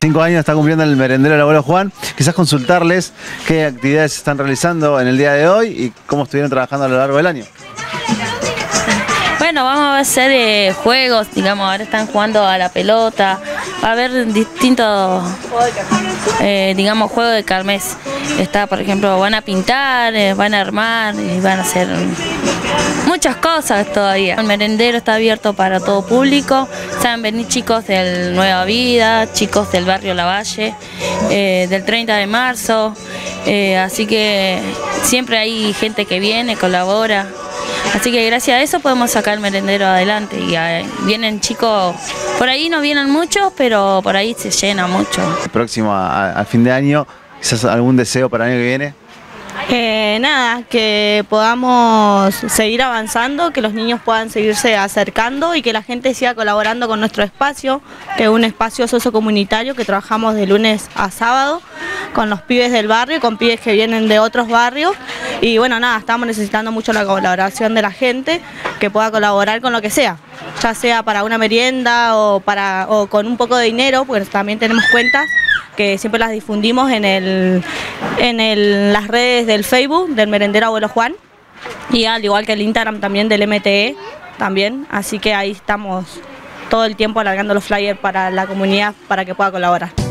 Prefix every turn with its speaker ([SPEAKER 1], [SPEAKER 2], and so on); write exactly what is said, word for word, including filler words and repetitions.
[SPEAKER 1] Cinco años está cumpliendo el merendero del abuelo Juan. Quizás consultarles qué actividades están realizando en el día de hoy y cómo estuvieron trabajando a lo largo del año.
[SPEAKER 2] Bueno, vamos a hacer eh, juegos, digamos, ahora están jugando a la pelota, va a haber distintos, eh, digamos, juegos de kermés. Está, por ejemplo, van a pintar, eh, van a armar y van a hacer muchas cosas todavía. El merendero está abierto para todo público, saben venir chicos del Nueva Vida, chicos del barrio Lavalle, eh, del treinta de marzo, eh, así que siempre hay gente que viene, colabora. Así que gracias a eso podemos sacar el merendero adelante y eh, vienen chicos, por ahí no vienen muchos, pero por ahí se llena mucho.
[SPEAKER 1] Próximo al fin de año, quizás algún deseo para el año que viene.
[SPEAKER 3] Eh, nada, que podamos seguir avanzando, que los niños puedan seguirse acercando y que la gente siga colaborando con nuestro espacio, que es un espacio sociocomunitario que trabajamos de lunes a sábado con los pibes del barrio, con pibes que vienen de otros barrios y bueno, nada, estamos necesitando mucho la colaboración de la gente que pueda colaborar con lo que sea, ya sea para una merienda o, para, o con un poco de dinero, porque también tenemos cuentas que siempre las difundimos en, el, en el, las redes del Facebook del merendero abuelo Juan y al igual que el Instagram también del M T E también, así que ahí estamos todo el tiempo alargando los flyers para la comunidad para que pueda colaborar.